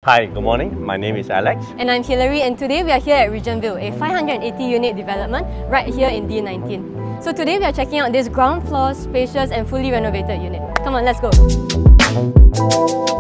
Hi, good morning. My name is Alex. And I'm Hilary, and today we are here at Regentville, a 580-unit development right here in D19. So today we are checking out this ground floor, spacious and fully renovated unit. Come on, let's go!